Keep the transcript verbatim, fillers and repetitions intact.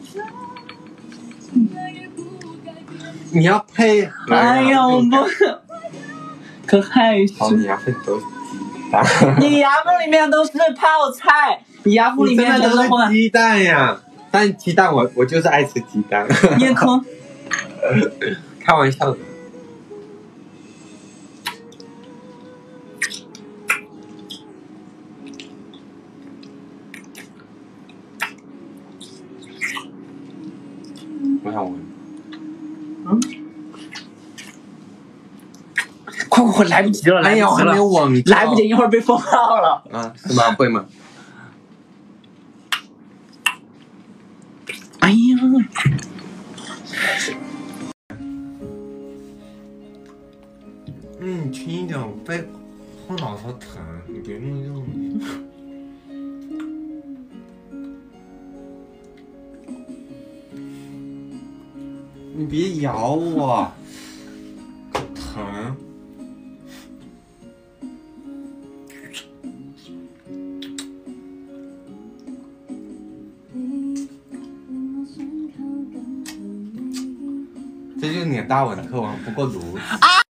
你要配合。 哎呀，我不，可害羞。 好，你牙缝都是鸡蛋。 你牙缝里面都是泡菜，你牙缝里面真的都是鸡蛋呀。但鸡蛋我我就是爱吃鸡蛋。 烟坑。 开玩笑的。我想闻。 嗯。快快快，来不及了！ 哎呀，我还没有闻。 来不及，一会儿被封号了。 啊，是吗？会吗？ 哎呀！ 嗯，你轻一点，我背后脑勺疼，你别那么用力。你别咬我，疼。这就是你的大吻特吻不够足。 啊！